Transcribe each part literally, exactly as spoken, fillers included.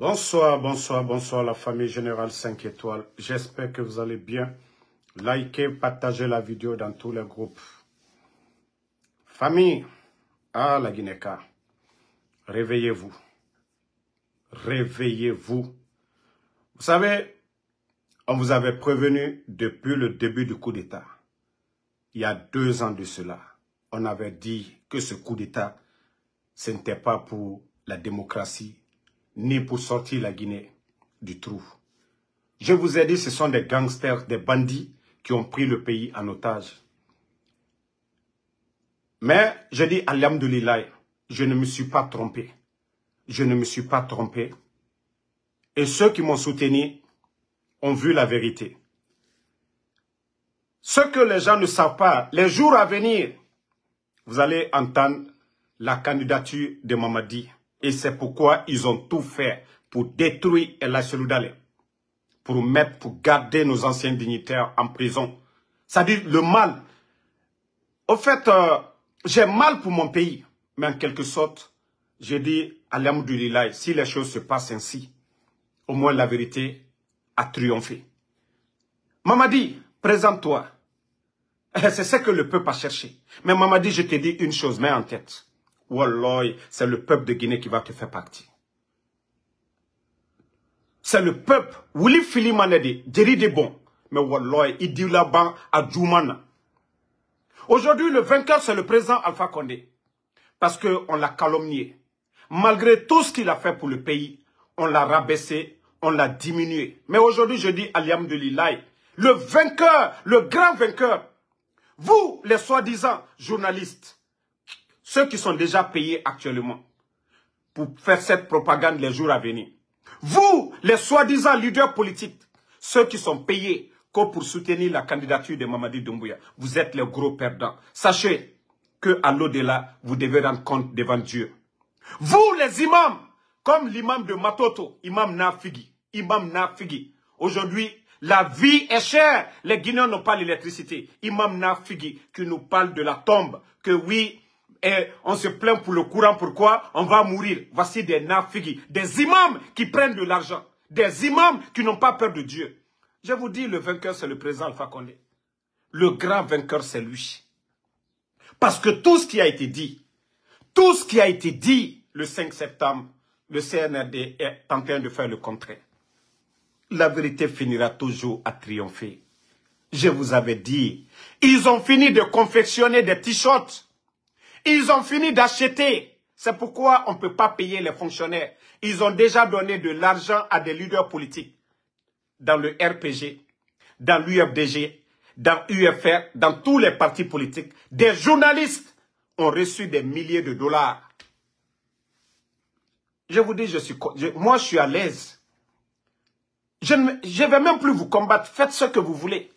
Bonsoir, bonsoir, bonsoir la famille Générale cinq étoiles. J'espère que vous allez bien. Likez, partagez la vidéo dans tous les groupes. Famille, ah la Guinée-Ca, réveillez-vous. Réveillez-vous. Vous savez, on vous avait prévenu depuis le début du coup d'État. Il y a deux ans de cela, on avait dit que ce coup d'État, ce n'était pas pour la démocratie, ni pour sortir la Guinée du trou. Je vous ai dit, ce sont des gangsters, des bandits qui ont pris le pays en otage. Mais je dis, alhamdoulilah, je ne me suis pas trompé. Je ne me suis pas trompé. Et ceux qui m'ont soutenu ont vu la vérité. Ce que les gens ne savent pas, les jours à venir, vous allez entendre la candidature de Mamadi. Et c'est pourquoi ils ont tout fait pour détruire El Seloudalé, pour mettre, pour garder nos anciens dignitaires en prison. C'est-à-dire le mal. Au fait, euh, j'ai mal pour mon pays, mais en quelque sorte, j'ai dit, alhamdoulilah, si les choses se passent ainsi, au moins la vérité a triomphé. Mamadi, présente-toi. C'est ce que le peuple a cherché. Mais Mamadi, je te dis une chose, mets en tête. Wallah, c'est le peuple de Guinée qui va te faire partie. C'est le peuple. Wili Fili Manedi, Djeri de bon. Mais Wallah, il dit là-bas à Djoumana. Aujourd'hui, le vainqueur, c'est le président Alpha Condé. Parce qu'on l'a calomnié. Malgré tout ce qu'il a fait pour le pays, on l'a rabaissé, on l'a diminué. Mais aujourd'hui, je dis alhamdoulilah, le vainqueur, le grand vainqueur, vous, les soi-disant journalistes, ceux qui sont déjà payés actuellement pour faire cette propagande les jours à venir. Vous, les soi-disant leaders politiques, ceux qui sont payés que pour soutenir la candidature de Mamadi Doumbouya, vous êtes les gros perdants. Sachez qu'à l'au-delà, vous devez rendre compte devant Dieu. Vous, les imams, comme l'imam de Matoto, imam Nafigi, imam Nafigi, aujourd'hui, la vie est chère. Les Guinéens n'ont pas l'électricité. Imam Nafigi qui nous parle de la tombe, que oui, et on se plaint pour le courant, pourquoi on va mourir. Voici des Nafigi, des imams qui prennent de l'argent, des imams qui n'ont pas peur de Dieu. Je vous dis, le vainqueur, c'est le président Alpha Condé. Le grand vainqueur, c'est lui. Parce que tout ce qui a été dit, tout ce qui a été dit le cinq septembre, le C N R D est en train de faire le contraire. La vérité finira toujours à triompher. Je vous avais dit, ils ont fini de confectionner des t-shirts. Ils ont fini d'acheter. C'est pourquoi on ne peut pas payer les fonctionnaires. Ils ont déjà donné de l'argent à des leaders politiques. Dans le R P G, dans l'U F D G, dans U F R, dans tous les partis politiques. Des journalistes ont reçu des milliers de dollars. Je vous dis, je suis, je, moi je suis à l'aise. Je ne vais même plus vous combattre. Faites ce que vous voulez.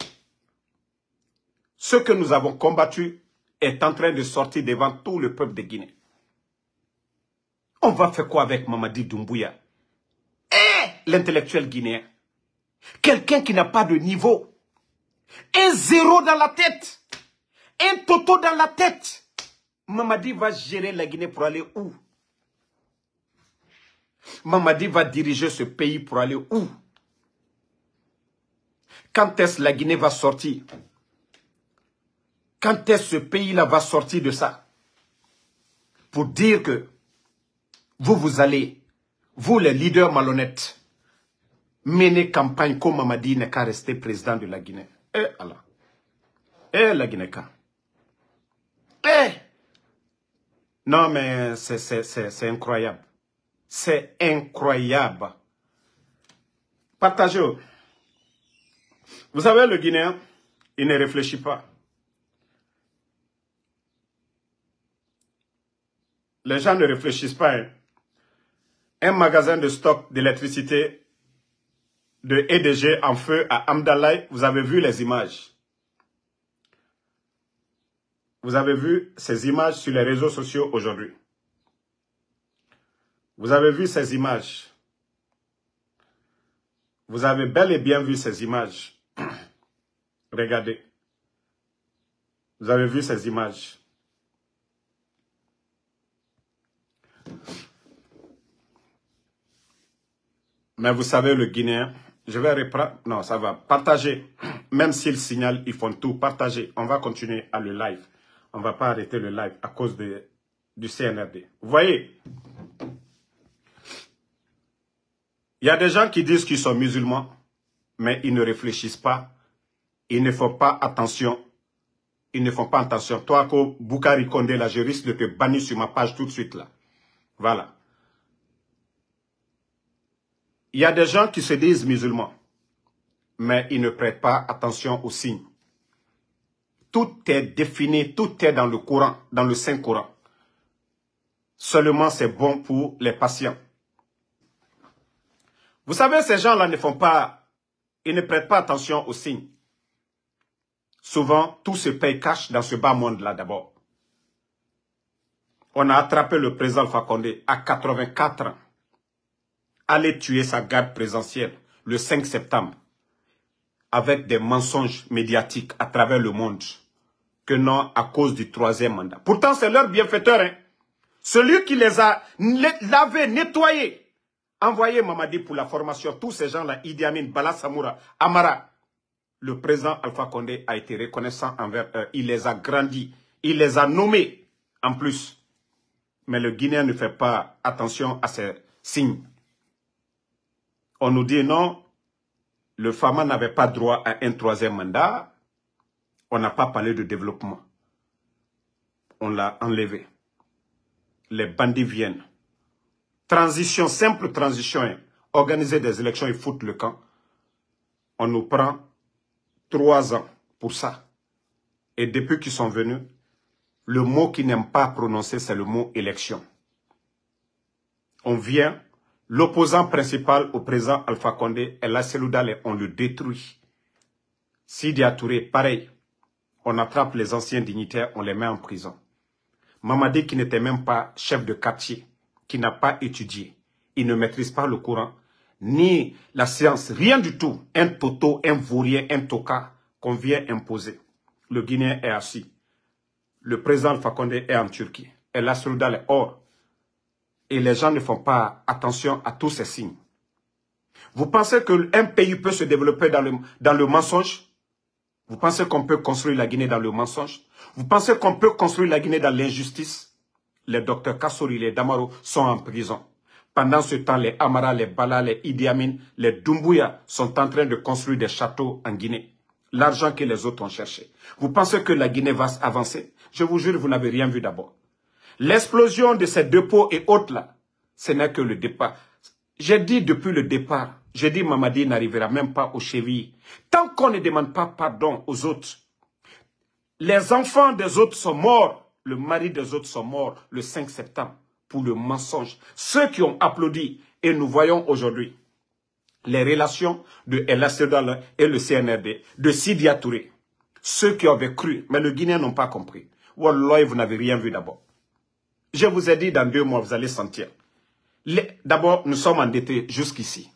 Ce que nous avons combattu est en train de sortir devant tout le peuple de Guinée. On va faire quoi avec Mamadi Doumbouya? Eh, l'intellectuel guinéen. Quelqu'un qui n'a pas de niveau. Un zéro dans la tête. Un toto dans la tête. Mamadi va gérer la Guinée pour aller où? Mamadi va diriger ce pays pour aller où? Quand est-ce que la Guinée va sortir? Quand est-ce que ce pays-là va sortir de ça? Pour dire que vous, vous allez, vous les leaders malhonnêtes, mener campagne comme Mamadi n'est qu'à rester président de la Guinée. Eh Allah. Eh la Guinée-Ca. Eh. Non mais c'est incroyable. C'est incroyable. Partagez. Vous savez, le Guinéen, il ne réfléchit pas. Les gens ne réfléchissent pas. Hein. Un magasin de stock d'électricité de E D G en feu à Amdalaï, vous avez vu les images. Vous avez vu ces images sur les réseaux sociaux aujourd'hui. Vous avez vu ces images. Vous avez bel et bien vu ces images. Regardez. Vous avez vu ces images. Mais vous savez, le Guinéen, je vais reprendre. Non, ça va. Partagez. Même s'ils signalent, ils font tout. Partagez. On va continuer à le live. On ne va pas arrêter le live à cause de, du C N R D. Vous voyez, il y a des gens qui disent qu'ils sont musulmans, mais ils ne réfléchissent pas. Ils ne font pas attention. Ils ne font pas attention. Toi, ko Boukari Condé, là, je risque de te bannir sur ma page tout de suite, là. Voilà. Il y a des gens qui se disent musulmans, mais ils ne prêtent pas attention aux signes. Tout est défini, tout est dans le Coran, dans le Saint-Coran. Seulement, c'est bon pour les patients. Vous savez, ces gens-là ne font pas, ils ne prêtent pas attention aux signes. Souvent, tout se paye cash dans ce bas monde-là d'abord. On a attrapé le président Alpha Condé à quatre-vingt-quatre ans. Aller tuer sa garde présidentielle le cinq septembre avec des mensonges médiatiques à travers le monde que non à cause du troisième mandat. Pourtant, c'est leur bienfaiteur. Hein? Celui qui les a lavés, nettoyés, envoyé Mamadi pour la formation, tous ces gens-là, Idi Amin, Bala Samoura, Amara, le président Alpha Condé a été reconnaissant envers eux. Il les a grandis, il les a nommés en plus. Mais le Guinéen ne fait pas attention à ces signes. On nous dit non, le Fama n'avait pas droit à un troisième mandat. On n'a pas parlé de développement. On l'a enlevé. Les bandits viennent. Transition, simple transition. Hein. Organiser des élections et foutre le camp. On nous prend trois ans pour ça. Et depuis qu'ils sont venus, le mot qu'ils n'aiment pas prononcer, c'est le mot élection. On vient, l'opposant principal au président Alpha Condé, El Seloudale, on le détruit. Sidi Touré, pareil. On attrape les anciens dignitaires, on les met en prison. Mamadi qui n'était même pas chef de quartier, qui n'a pas étudié, il ne maîtrise pas le Coran, ni la science, rien du tout. Un toto, un vaurien, un toka qu'on vient imposer. Le Guinéen est assis. Le président Alpha Condé est en Turquie. Et la Seloudale est hors. Et les gens ne font pas attention à tous ces signes. Vous pensez qu'un pays peut se développer dans le, dans le mensonge? Vous pensez qu'on peut construire la Guinée dans le mensonge? Vous pensez qu'on peut construire la Guinée dans l'injustice? Les docteurs Kassori, les Damaro sont en prison. Pendant ce temps, les Amara, les Bala, les Idi Amin, les Doumbouya sont en train de construire des châteaux en Guinée. L'argent que les autres ont cherché. Vous pensez que la Guinée va avancer? Je vous jure, vous n'avez rien vu d'abord. L'explosion de ces dépôts et autres là, ce n'est que le départ. J'ai dit depuis le départ, j'ai dit Mamadi n'arrivera même pas aux chevilles. Tant qu'on ne demande pas pardon aux autres, les enfants des autres sont morts, le mari des autres sont morts le cinq septembre pour le mensonge. Ceux qui ont applaudi, et nous voyons aujourd'hui les relations de El Seloudale et le C N R D, de Sidi Touré. Ceux qui avaient cru, mais les Guinéens n'ont pas compris. Wallah, vous n'avez rien vu d'abord. Je vous ai dit, dans deux mois, vous allez sentir. D'abord, nous sommes endettés jusqu'ici.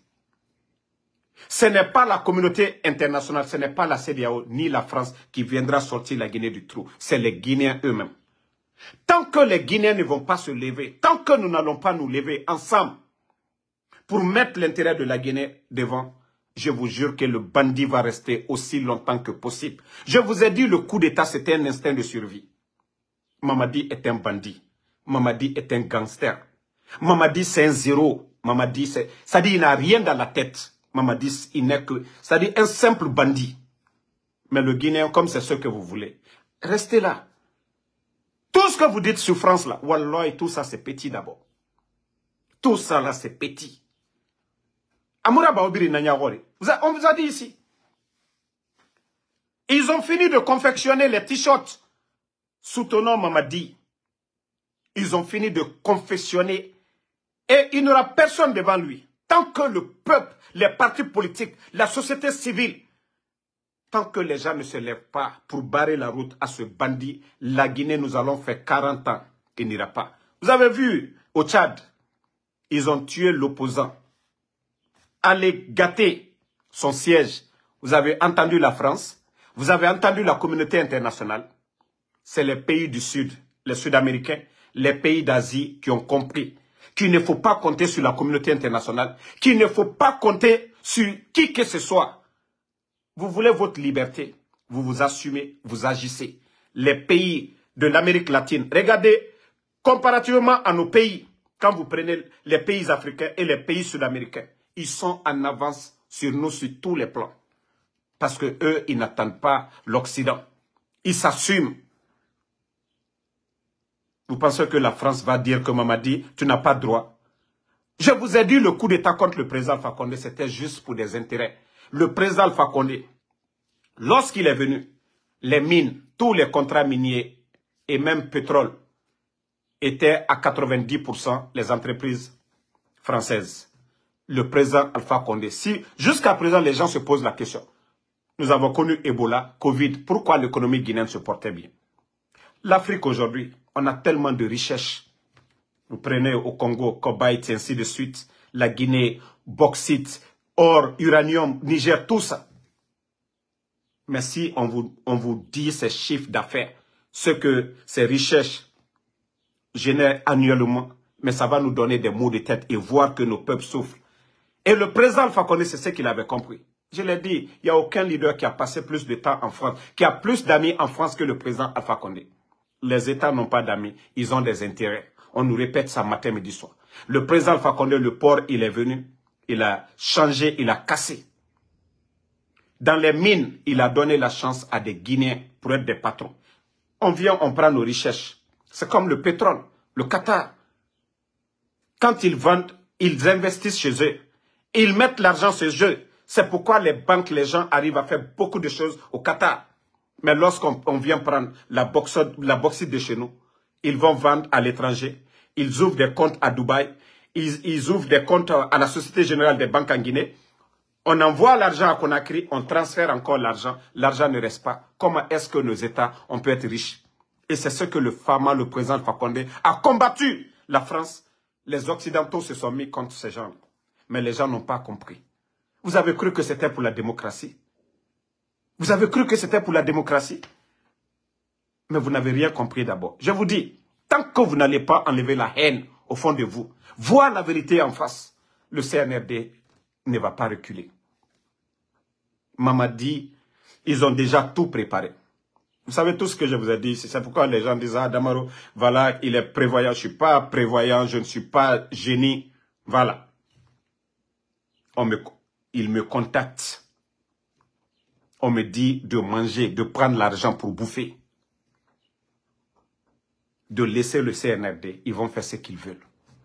Ce n'est pas la communauté internationale, ce n'est pas la C E D E A O, ni la France qui viendra sortir la Guinée du trou. C'est les Guinéens eux-mêmes. Tant que les Guinéens ne vont pas se lever, tant que nous n'allons pas nous lever ensemble pour mettre l'intérêt de la Guinée devant, je vous jure que le bandit va rester aussi longtemps que possible. Je vous ai dit, le coup d'État, c'était un instinct de survie. Mamadi est un bandit. Mamadi est un gangster. Mamadi, c'est un zéro. Mamadi, c'est... Ça dit, il n'a rien dans la tête. Mamadi, il n'est que... Ça dit, un simple bandit. Mais le Guinéen, comme c'est ce que vous voulez, restez là. Tout ce que vous dites souffrance là, wallah, tout ça, c'est petit d'abord. Tout ça là, c'est petit. Amoura Baobiri Nanyawori, on vous a dit ici. Ils ont fini de confectionner les t-shirts soutenant Mamadi. Ils ont fini de confectionner et il n'y aura personne devant lui. Tant que le peuple, les partis politiques, la société civile, tant que les gens ne se lèvent pas pour barrer la route à ce bandit, la Guinée, nous allons faire quarante ans, il n'ira pas. Vous avez vu au Tchad, ils ont tué l'opposant. Allez gâter son siège. Vous avez entendu la France, vous avez entendu la communauté internationale. C'est les pays du Sud, les Sud-Américains, les pays d'Asie qui ont compris qu'il ne faut pas compter sur la communauté internationale, qu'il ne faut pas compter sur qui que ce soit. Vous voulez votre liberté, vous vous assumez, vous agissez. Les pays de l'Amérique latine, regardez, comparativement à nos pays, quand vous prenez les pays africains et les pays sud-américains, ils sont en avance sur nous sur tous les plans. Parce que eux, ils n'attendent pas l'Occident. Ils s'assument. Vous pensez que la France va dire que Mamadi, tu n'as pas de droit? Je vous ai dit, le coup d'État contre le président Alpha Condé, c'était juste pour des intérêts. Le président Alpha Condé, lorsqu'il est venu, les mines, tous les contrats miniers et même pétrole étaient à quatre-vingt-dix pour cent les entreprises françaises. Le président Alpha Condé, si jusqu'à présent les gens se posent la question, nous avons connu Ebola, Covid, pourquoi l'économie guinéenne se portait bien? L'Afrique aujourd'hui, on a tellement de richesses. Vous prenez au Congo, Cobalt, et ainsi de suite, la Guinée, bauxite, or, uranium, Niger, tout ça. Mais si on vous, on vous dit ces chiffres d'affaires, ce que ces richesses génèrent annuellement, mais ça va nous donner des maux de tête et voir que nos peuples souffrent. Et le président Alpha Condé, c'est ce qu'il avait compris. Je l'ai dit, il n'y a aucun leader qui a passé plus de temps en France, qui a plus d'amis en France que le président Alpha Condé. Les États n'ont pas d'amis, ils ont des intérêts. On nous répète ça matin, midi, soir. Le président Alpha Condé, le port, il est venu, il a changé, il a cassé. Dans les mines, il a donné la chance à des Guinéens pour être des patrons. On vient, on prend nos richesses. C'est comme le pétrole, le Qatar. Quand ils vendent, ils investissent chez eux. Ils mettent l'argent chez eux. C'est pourquoi les banques, les gens arrivent à faire beaucoup de choses au Qatar. Mais lorsqu'on vient prendre la bauxite, la bauxite de chez nous, ils vont vendre à l'étranger. Ils ouvrent des comptes à Dubaï. Ils, ils ouvrent des comptes à la Société Générale des Banques en Guinée. On envoie l'argent à Conakry, on transfère encore l'argent. L'argent ne reste pas. Comment est-ce que nos États, on peut être riches? Et c'est ce que le Fama, le président Alpha Condé, a combattu. La France, les Occidentaux se sont mis contre ces gens-là. Mais les gens n'ont pas compris. Vous avez cru que c'était pour la démocratie? Vous avez cru que c'était pour la démocratie? Mais vous n'avez rien compris d'abord. Je vous dis, tant que vous n'allez pas enlever la haine au fond de vous, voir la vérité en face, le C N R D ne va pas reculer. Mamadi, ils ont déjà tout préparé. Vous savez tout ce que je vous ai dit. C'est pourquoi les gens disent, ah Damaro, voilà, il est prévoyant. Je ne suis pas prévoyant, je ne suis pas génie. Voilà. On me, il me contacte. On me dit de manger, de prendre l'argent pour bouffer. De laisser le C N R D. Ils vont faire ce qu'ils veulent.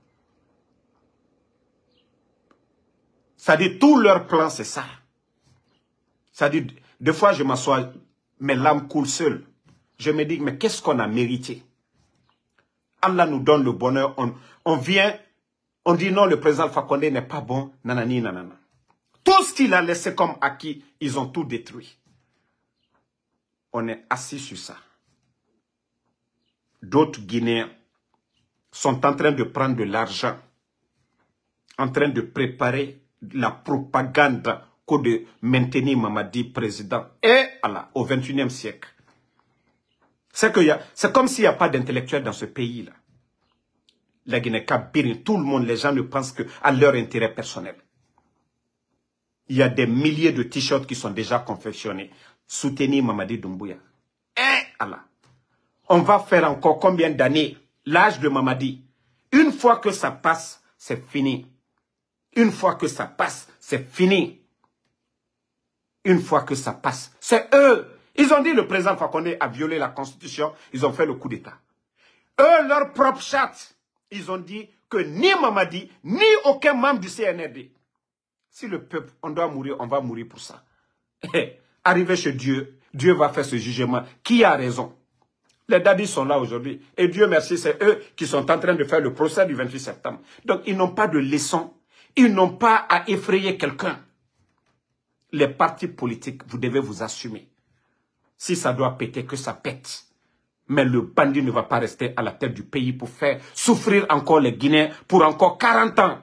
Ça dit, tout leur plan, c'est ça. Ça dit, des fois, je m'assois, mes larmes coulent seules. Je me dis, mais qu'est-ce qu'on a mérité? Allah nous donne le bonheur. On, on vient, on dit non, le président Alpha Condé n'est pas bon. Nanani, nanana. Tout ce qu'il a laissé comme acquis, ils ont tout détruit. On est assis sur ça. D'autres Guinéens sont en train de prendre de l'argent, en train de préparer la propagande que de maintenir Mamadi président. Et Allah, au vingt et unième siècle. C'est comme s'il n'y a pas d'intellectuels dans ce pays-là. La Guinée-Cap-Birin, tout le monde, les gens ne pensent qu'à leur intérêt personnel. Il y a des milliers de t-shirts qui sont déjà confectionnés. Soutenir Mamadi Doumbouya. Et Allah. On va faire encore combien d'années? L'âge de Mamadi. Une fois que ça passe, c'est fini. Une fois que ça passe, c'est fini. Une fois que ça passe, c'est eux. Ils ont dit le président Alpha Condé a violé la Constitution. Ils ont fait le coup d'État. Eux, leur propre charte, ils ont dit que ni Mamadi, ni aucun membre du C N R D. Si le peuple, on doit mourir, on va mourir pour ça. Arrivé chez Dieu, Dieu va faire ce jugement. Qui a raison? Les dadis sont là aujourd'hui. Et Dieu merci, c'est eux qui sont en train de faire le procès du vingt-huit septembre. Donc, ils n'ont pas de leçon. Ils n'ont pas à effrayer quelqu'un. Les partis politiques, vous devez vous assumer. Si ça doit péter, que ça pète. Mais le bandit ne va pas rester à la tête du pays pour faire souffrir encore les Guinéens pour encore quarante ans.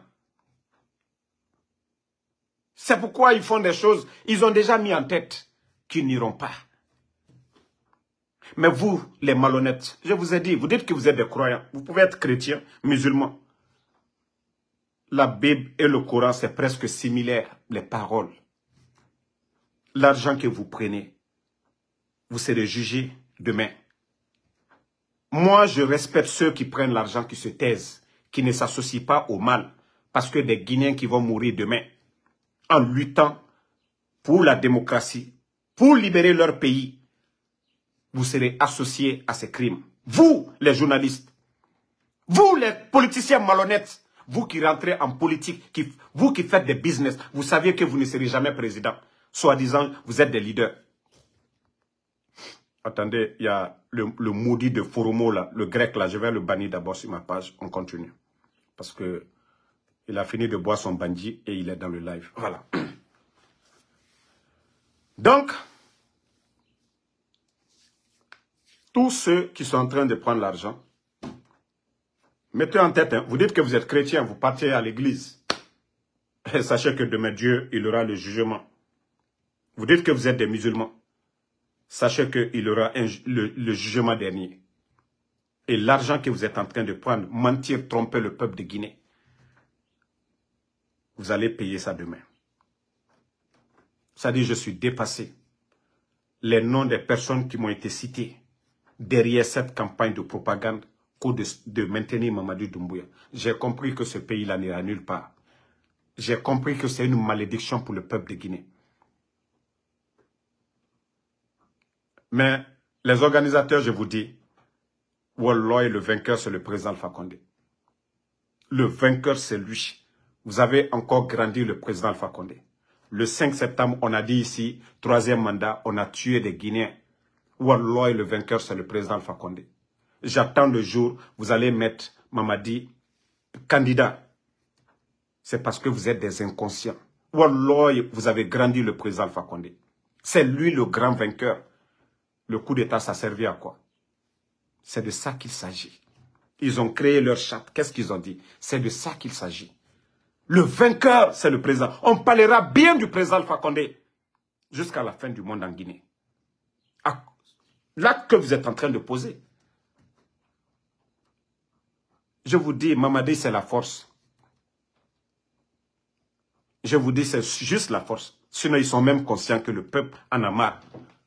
C'est pourquoi ils font des choses, ils ont déjà mis en tête qu'ils n'iront pas. Mais vous, les malhonnêtes, je vous ai dit, vous dites que vous êtes des croyants. Vous pouvez être chrétiens, musulmans. la Bible et le Coran, c'est presque similaire, les paroles. L'argent que vous prenez, vous serez jugé demain. Moi, je respecte ceux qui prennent l'argent, qui se taisent, qui ne s'associent pas au mal, parce que des Guinéens qui vont mourir demain, en luttant pour la démocratie, pour libérer leur pays, vous serez associés à ces crimes. Vous, les journalistes, vous, les politiciens malhonnêtes, vous qui rentrez en politique, qui, vous qui faites des business, vous saviez que vous ne serez jamais président. Soi-disant, vous êtes des leaders. Attendez, il y a le, le maudit de Foromo, là, le grec, là, je vais le bannir d'abord sur ma page. On continue. Parce que il a fini de boire son bandit et il est dans le live. Voilà. Donc, tous ceux qui sont en train de prendre l'argent, mettez en tête, hein, vous dites que vous êtes chrétien, vous partez à l'église. Sachez que demain Dieu, il aura le jugement. Vous dites que vous êtes des musulmans. Sachez qu'il aura un, le, le jugement dernier. Et l'argent que vous êtes en train de prendre, mentir, tromper le peuple de Guinée, vous allez payer ça demain. Ça dit, je suis dépassé. Les noms des personnes qui m'ont été citées derrière cette campagne de propagande de, de maintenir Mamadou Doumbouya. J'ai compris que ce pays-là n'ira nulle part. J'ai compris que c'est une malédiction pour le peuple de Guinée. Mais les organisateurs, je vous dis, Wallah, le vainqueur, c'est le président Alpha Condé. Le vainqueur, c'est lui. Vous avez encore grandi le président Alpha Condé. Le cinq septembre, on a dit ici, troisième mandat, on a tué des Guinéens. Wallah, le vainqueur, c'est le président Alpha Condé. J'attends le jour, vous allez mettre Mamadi candidat. C'est parce que vous êtes des inconscients. Wallah, vous avez grandi le président Alpha Condé. C'est lui le grand vainqueur. Le coup d'État, ça servait à quoi? C'est de ça qu'il s'agit. Ils ont créé leur charte. Qu'est-ce qu'ils ont dit? C'est de ça qu'il s'agit. Le vainqueur, c'est le président. On parlera bien du président Alpha Condé jusqu'à la fin du monde en Guinée. L'acte que vous êtes en train de poser. Je vous dis, Mamadi, c'est la force. Je vous dis, c'est juste la force. Sinon, ils sont même conscients que le peuple en a marre.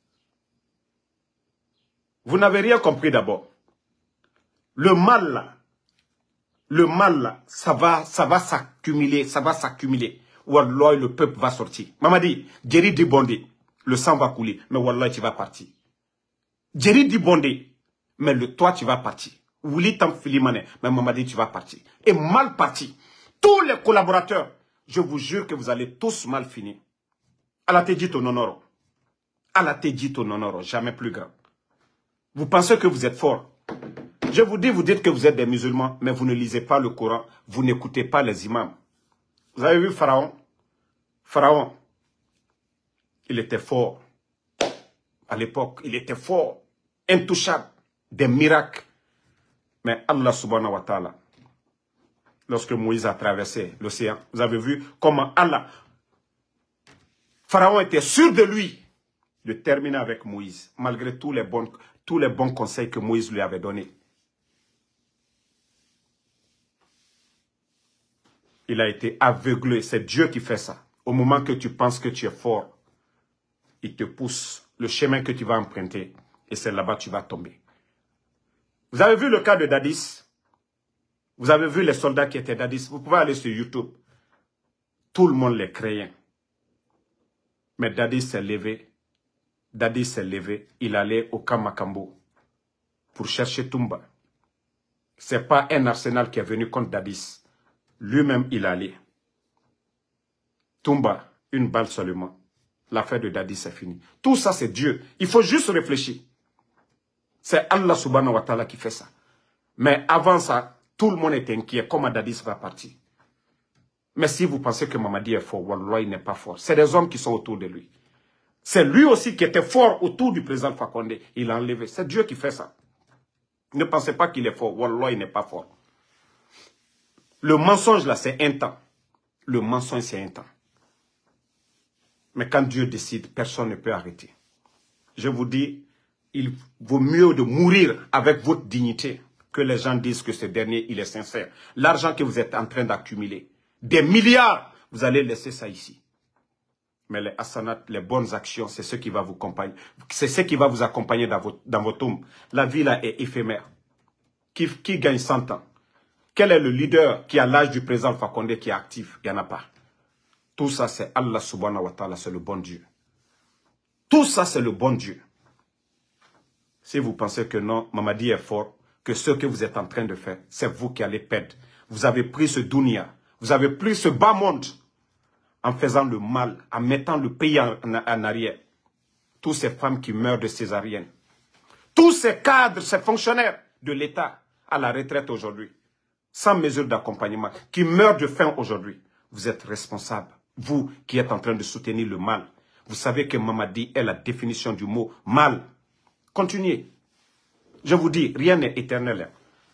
Vous n'avez rien compris d'abord. Le mal, là, le mal, là, ça va, ça va s'accumuler, ça va s'accumuler. Wallah, le peuple va sortir. Mamadi, Djeri dit Bondé, le sang va couler, mais Wallah, tu vas partir. Djeri dit Bondé, mais le, toi, tu vas partir. Wouli Tam Filimane, mais Mamadi, tu vas partir. Et mal parti. Tous les collaborateurs, je vous jure que vous allez tous mal finir. Allah te dit ton honneur. Allah te dit ton honneur, jamais plus grand. Vous pensez que vous êtes fort. Je vous dis, vous dites que vous êtes des musulmans, mais vous ne lisez pas le Coran, vous n'écoutez pas les imams. Vous avez vu Pharaon? Pharaon, il était fort. À l'époque, il était fort, intouchable, des miracles. Mais Allah subhanahu wa ta'ala, lorsque Moïse a traversé l'océan, vous avez vu comment Allah, Pharaon était sûr de lui de terminer avec Moïse, malgré tous les bons, tous les bons conseils que Moïse lui avait donnés. Il a été aveuglé. C'est Dieu qui fait ça. Au moment que tu penses que tu es fort, il te pousse le chemin que tu vas emprunter. Et c'est là-bas que tu vas tomber. Vous avez vu le cas de Dadis? Vous avez vu les soldats qui étaient Dadis? Vous pouvez aller sur YouTube. Tout le monde les craignait. Mais Dadis s'est levé. Dadis s'est levé. Il allait au camp Makambo pour chercher Toumba. Ce n'est pas un arsenal qui est venu contre Dadis. Lui-même, il allait. Toumba, une balle seulement. L'affaire de Dadis, c'est fini. Tout ça, c'est Dieu. Il faut juste réfléchir. C'est Allah subhanahu wa ta'ala qui fait ça. Mais avant ça, tout le monde était inquiet. Comment Dadis va partir? Mais si vous pensez que Mamadi est fort, Wallah, il n'est pas fort. C'est des hommes qui sont autour de lui. C'est lui aussi qui était fort autour du président Alpha Condé. Il l'a enlevé. C'est Dieu qui fait ça. Ne pensez pas qu'il est fort. Wallah, il n'est pas fort. Le mensonge, là, c'est un temps. Le mensonge, c'est un temps. Mais quand Dieu décide, personne ne peut arrêter. Je vous dis, il vaut mieux de mourir avec votre dignité que les gens disent que ce dernier, il est sincère. L'argent que vous êtes en train d'accumuler, des milliards, vous allez laisser ça ici. Mais les hasanats, les bonnes actions, c'est ce qui va vous accompagner. C'est ce qui va vous accompagner dans votre, dans votre tombe. La vie là est éphémère. Qui, qui gagne cent ans? Quel est le leader qui a l'âge du président Alpha Condé qui est actif? Il n'y en a pas. Tout ça, c'est Allah subhanahu wa ta'ala, c'est le bon Dieu. Tout ça, c'est le bon Dieu. Si vous pensez que non, Mamadi est fort, que ce que vous êtes en train de faire, c'est vous qui allez perdre. Vous avez pris ce dunya, vous avez pris ce bas monde en faisant le mal, en mettant le pays en, en, en arrière. Toutes ces femmes qui meurent de césarienne, tous ces cadres, ces fonctionnaires de l'État à la retraite aujourd'hui, sans mesure d'accompagnement, qui meurent de faim aujourd'hui, vous êtes responsables. Vous qui êtes en train de soutenir le mal. Vous savez que Mamadi est la définition du mot mal. Continuez. Je vous dis, rien n'est éternel.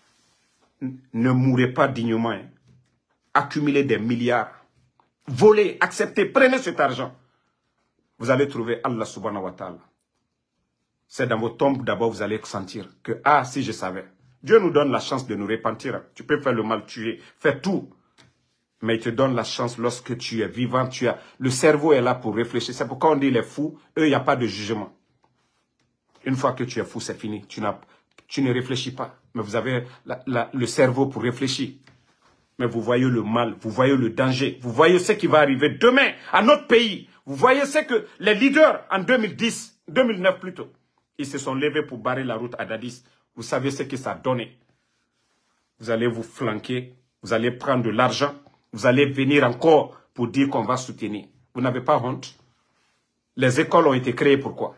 Ne mourrez pas dignement. Hein. Accumulez des milliards. Volez, acceptez, prenez cet argent. Vous allez trouver Allah subhanahu wa ta'ala. C'est dans vos tombes d'abord vous allez sentir que, ah, si je savais. Dieu nous donne la chance de nous repentir. Tu peux faire le mal, tuer, faire tout. Mais il te donne la chance lorsque tu es vivant. Tu as, le cerveau est là pour réfléchir. C'est pourquoi on dit les fous, eux, il n'y a pas de jugement. Une fois que tu es fou, c'est fini. Tu, tu ne réfléchis pas. Mais vous avez la, la, le cerveau pour réfléchir. Mais vous voyez le mal, vous voyez le danger. Vous voyez ce qui va arriver demain à notre pays. Vous voyez ce que les leaders en deux mille dix, deux mille neuf plutôt, ils se sont levés pour barrer la route à Dadis. Vous savez ce que ça a donné. Vous allez vous flanquer, vous allez prendre de l'argent, vous allez venir encore pour dire qu'on va soutenir. Vous n'avez pas honte. Les écoles ont été créées pourquoi?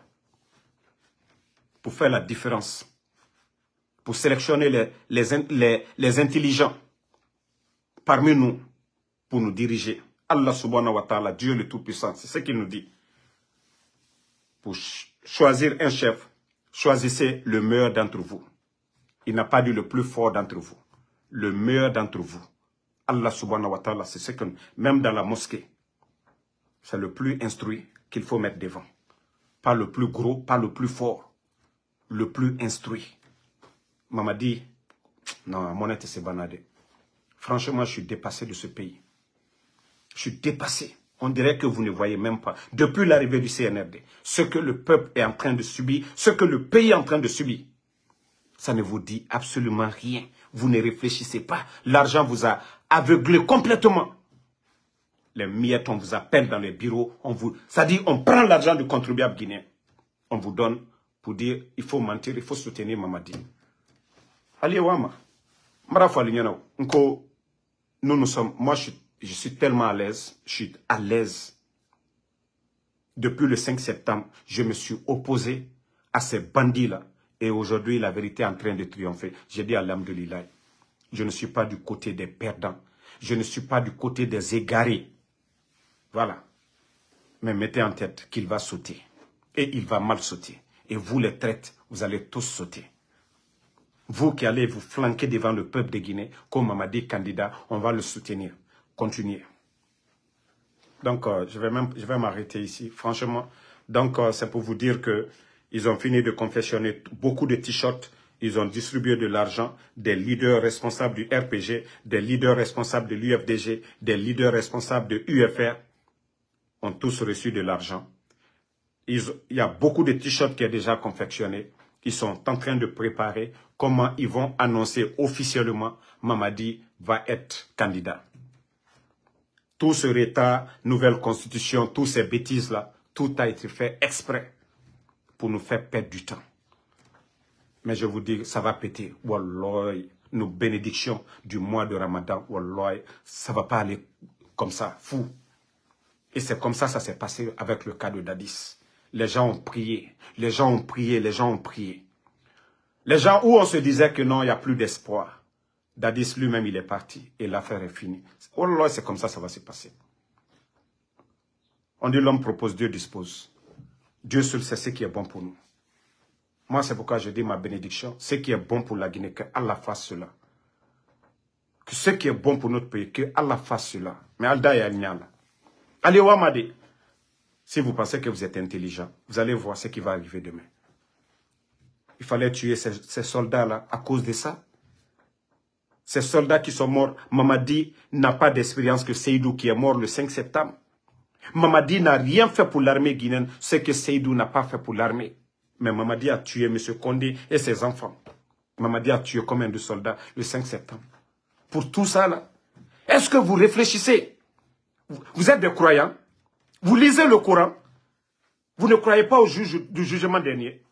Pour faire la différence. Pour sélectionner les, les, les, les intelligents parmi nous, pour nous diriger. Allah subhanahu wa ta'ala, Dieu le Tout-Puissant, c'est ce qu'il nous dit. Pour ch choisir un chef, choisissez le meilleur d'entre vous. Il n'a pas dit le plus fort d'entre vous. Le meilleur d'entre vous. Allah subhanahu wa ta'ala, c'est ce que, même dans la mosquée, c'est le plus instruit qu'il faut mettre devant. Pas le plus gros, pas le plus fort. Le plus instruit. Maman dit, non, mon être c'est banadé. Franchement, je suis dépassé de ce pays. Je suis dépassé. On dirait que vous ne voyez même pas. Depuis l'arrivée du C N R D, ce que le peuple est en train de subir, ce que le pays est en train de subir, ça ne vous dit absolument rien. Vous ne réfléchissez pas. L'argent vous a aveuglé complètement. Les miettes, on vous appelle dans les bureaux. On vous, ça dit, on prend l'argent du contribuable guinéen. On vous donne pour dire, il faut mentir, il faut soutenir Mamadi. Allez, Wama. Nous, nous sommes, moi, je, je suis tellement à l'aise. Je suis à l'aise. Depuis le cinq septembre, je me suis opposé à ces bandits-là. Et aujourd'hui, la vérité est en train de triompher. J'ai dit alhamdoulilah. Je ne suis pas du côté des perdants. Je ne suis pas du côté des égarés. Voilà. Mais mettez en tête qu'il va sauter. Et il va mal sauter. Et vous, les traites, vous allez tous sauter. Vous qui allez vous flanquer devant le peuple de Guinée, comme Mamadi candidat, on va le soutenir. Continuez. Donc, euh, je vais même, je vais m'arrêter ici, franchement. Donc, euh, c'est pour vous dire que ils ont fini de confectionner beaucoup de t-shirts. Ils ont distribué de l'argent, des leaders responsables du R P G, des leaders responsables de l'U F D G, des leaders responsables de U F R ont tous reçu de l'argent. Il y a beaucoup de t-shirts qui sont déjà confectionnés. Ils sont en train de préparer comment ils vont annoncer officiellement Mamadi va être candidat. Tout ce retard, nouvelle constitution, toutes ces bêtises-là, tout a été fait exprès pour nous faire perdre du temps. Mais je vous dis, ça va péter. Wallah, nos bénédictions du mois de Ramadan, wallah, ça ne va pas aller comme ça, fou. Et c'est comme ça ça s'est passé avec le cas de Dadis. Les gens ont prié, les gens ont prié, les gens ont prié. Les gens où on se disait que non, il n'y a plus d'espoir. Dadis lui-même, il est parti et l'affaire est finie. Wallah, c'est comme ça ça va se passer. On dit l'homme propose, Dieu dispose. Dieu seul sait ce qui est bon pour nous. Moi, c'est pourquoi je dis ma bénédiction. Ce qui est bon pour la Guinée, que Allah fasse cela. Que ce qui est bon pour notre pays, que Allah fasse cela. Mais Alda et Alnyala. Allez, Wamade. Si vous pensez que vous êtes intelligent, vous allez voir ce qui va arriver demain. Il fallait tuer ces, ces soldats-là à cause de ça. Ces soldats qui sont morts, Mamadi n'a pas d'expérience que Seydou qui est mort le cinq septembre. Mamadi n'a rien fait pour l'armée guinéenne, ce que Seydou n'a pas fait pour l'armée. Mais Mamadi a tué M. Condé et ses enfants. Mamadi a tué combien de soldats le cinq septembre? Pour tout ça, là, est-ce que vous réfléchissez? Vous êtes des croyants? Vous lisez le Coran? Vous ne croyez pas au juge du jugement dernier?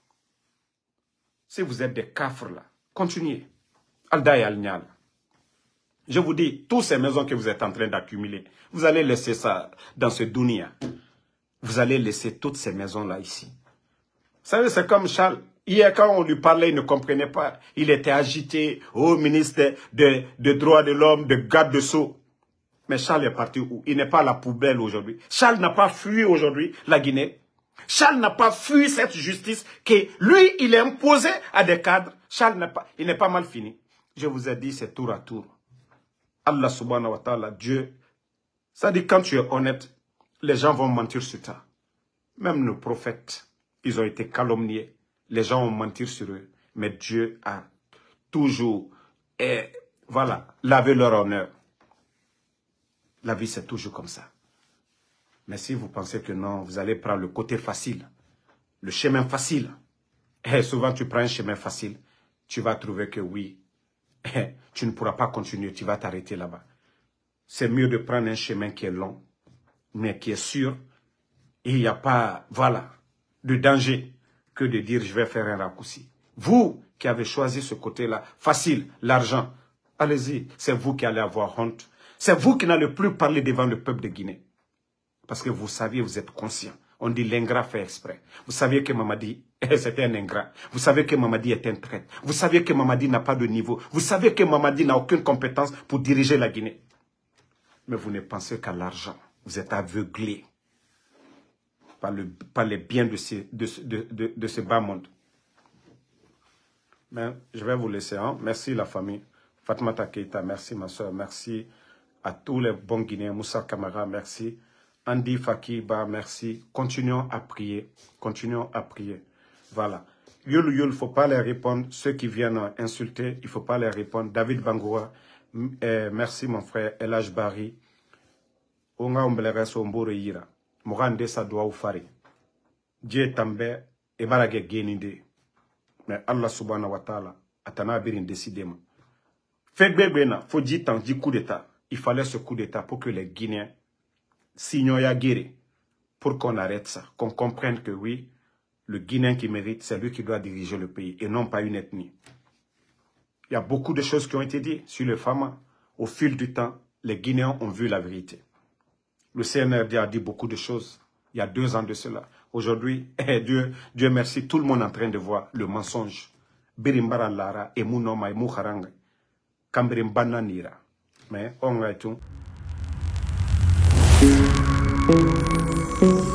Si vous êtes des cafres, là, continuez. Alda et Al-Nial. Je vous dis, toutes ces maisons que vous êtes en train d'accumuler, vous allez laisser ça dans ce dunia. Vous allez laisser toutes ces maisons-là ici. Vous savez, c'est comme Charles. Hier, quand on lui parlait, il ne comprenait pas. Il était agité au ministre de, de droits de l'homme, de garde de sceaux. Mais Charles est parti où? Il n'est pas à la poubelle aujourd'hui. Charles n'a pas fui aujourd'hui la Guinée. Charles n'a pas fui cette justice que lui, il est imposé à des cadres. Charles n'est pas, il n'est pas mal fini. Je vous ai dit, c'est tour à tour. Allah subhanahu wa ta'ala, Dieu, ça dit quand tu es honnête, les gens vont mentir sur toi. Même nos prophètes, ils ont été calomniés. Les gens vont mentir sur eux. Mais Dieu a toujours, et, voilà, lavé leur honneur. La vie, c'est toujours comme ça. Mais si vous pensez que non, vous allez prendre le côté facile, le chemin facile, et souvent tu prends un chemin facile, tu vas trouver que oui, tu ne pourras pas continuer, tu vas t'arrêter là-bas. C'est mieux de prendre un chemin qui est long, mais qui est sûr, et il n'y a pas, voilà, de danger, que de dire je vais faire un raccourci. Vous qui avez choisi ce côté-là, facile, l'argent, allez-y, c'est vous qui allez avoir honte. C'est vous qui n'allez plus parler devant le peuple de Guinée. Parce que vous saviez, vous êtes conscient. On dit l'ingrat fait exprès. Vous saviez que Mamadi, c'était un ingrat. Vous savez que Mamadi est un traître. Vous savez que Mamadi n'a pas de niveau. Vous savez que Mamadi n'a aucune compétence pour diriger la Guinée. Mais vous ne pensez qu'à l'argent. Vous êtes aveuglés par, le, par les biens de ce, de, de, de, de ce bas monde. Mais je vais vous laisser. Hein. Merci la famille. Fatmata Keita, merci ma soeur. Merci à tous les bons Guinéens. Moussa Kamara, merci. Andy Fakiba, merci. Continuons à prier. Continuons à prier. Voilà. Yul Yul, il ne faut pas les répondre. Ceux qui viennent insulter, il ne faut pas les répondre. David Bangoura, euh, merci mon frère. Elaj Bari. Onga umbelere somboro yira. Mourande sa doa ou fari. Dieu tambe e barage geninde. Mais Allah subhanahu wa ta'ala atana birin décidément. Fait bébéna, faut dire tant dit coup d'état. Il fallait ce coup d'état pour que les Guinéens signent ya guéri. Pour qu'on arrête ça. Qu'on comprenne que oui, le Guinéen qui mérite, c'est lui qui doit diriger le pays et non pas une ethnie. Il y a beaucoup de choses qui ont été dites sur le Fama. Au fil du temps, les Guinéens ont vu la vérité. Le C N R D a dit beaucoup de choses il y a deux ans de cela. Aujourd'hui, eh, Dieu, Dieu merci, tout le monde est en train de voir le mensonge. Birimbara Lara et Mounoma et Mouharanga. Kambrimbana Nira. Mais on va tout.